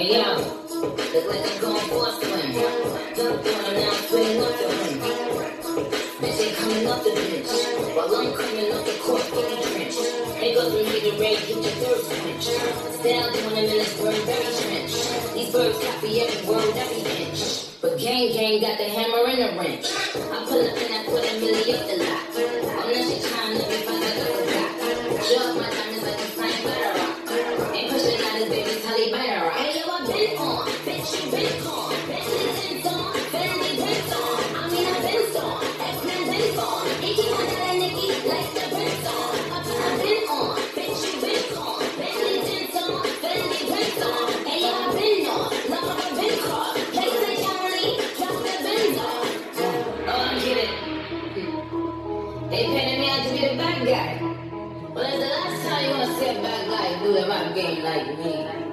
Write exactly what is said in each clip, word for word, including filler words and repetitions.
Hey yo, look like I'm going for a swim. Dunked on him, now I'm swinging up the rim. Bitch ain't coming up the bench, while I'm coming up the court getting drenched. They go through nigga rage, get your thirst quenched. Stay down doing them in this bird very trench. These birds copy every word, every inch. But gang gang got the hammer and the wrench. I pull up and I put a milli up the lot. I'm not shit trying to be fun like I forgot. Jug my diamonds like a flying butter rock. Ain't pushing out his baby's Holly butter rock. Hey yo, I been on, bitch you been on. Bentley tints on, Fendi prints on. I mean I been on, X-Men been on. He keep on that Nicki like the prints on. I been on, bitch you been on. Bentley tints on, Fendi prints on. Hey yo, I been on, love I been caught. Play say Charlie, drop the Benz on. Oh, I get it. They painted me out to be the bad guy. Well, it's the last time you wanna see a bad guy do the rap game like me.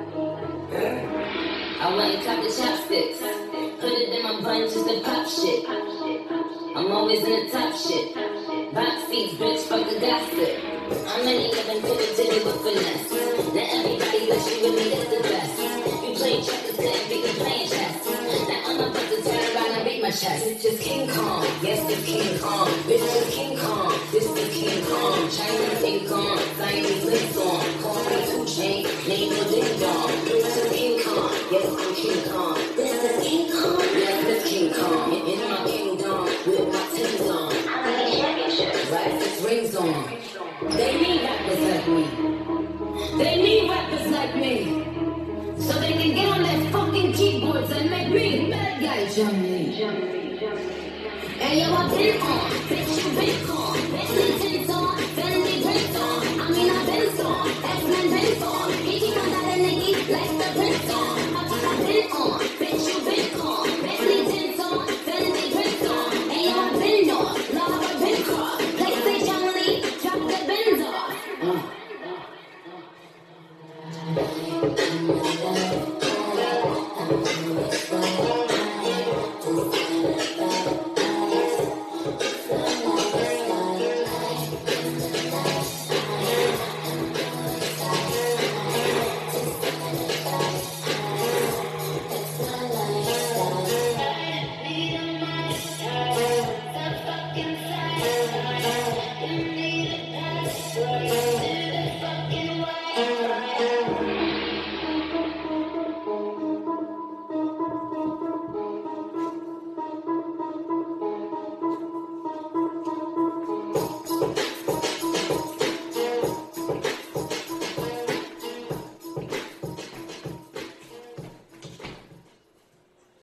I went and caught the chopsticks. Put it in my bun just to pop shit. I'm always in the top shit. Box seats, bitch, fuck the gossip. I'm any living pivot jiggy with finesse. Now everybody that you with me is the best. You play checkers, couldn't beat me playing chess. Now I'm about to turn around and beat my chest. It's just King Kong, yes, it's King Kong. Bitch, it's King Kong, this is King Kong. Chinese ink on, Siamese links on. Call me two chain, name no ding dong. Bitch, it's King Kong, yes, I'm King Kong. This is King Kong, yes, it's King Kong. In, in my kingdom, with my tins on. I like championships, right, six rings on. They need rappers like me. They need rappers like me. So they can get on their fucking keyboards and make me a bad guy, Jummy. Hey yo, I been on, bitch you been on. Bentley tints on, Fendi prints on. I mean I been on, X-Men been on. He keep on that Nicki like the prints on.